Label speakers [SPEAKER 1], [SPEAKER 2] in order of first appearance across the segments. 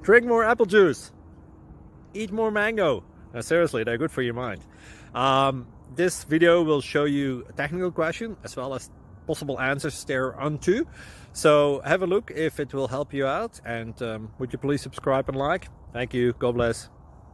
[SPEAKER 1] Drink more apple juice. Eat more mango. Now, seriously, they're good for your mind. This video will show you a technical question as well as possible answers thereunto. So have a look if it will help you out, and would you please subscribe and like? Thank you. God bless.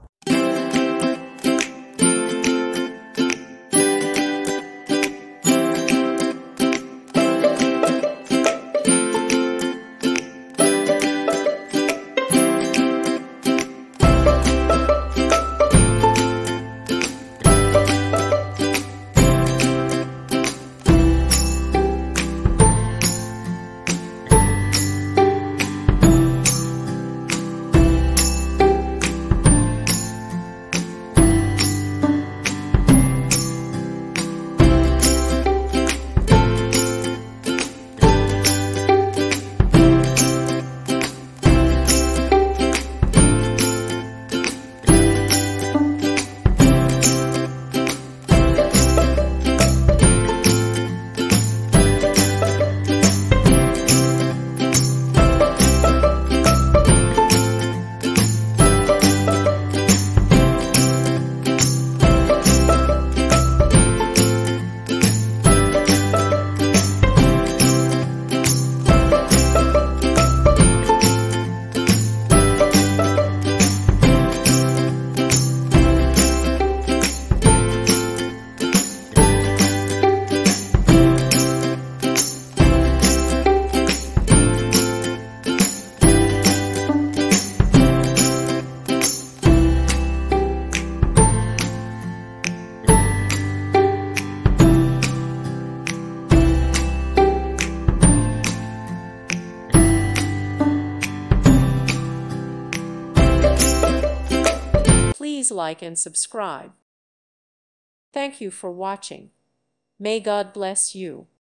[SPEAKER 2] Please like and subscribe. Thank you for watching. May God bless you.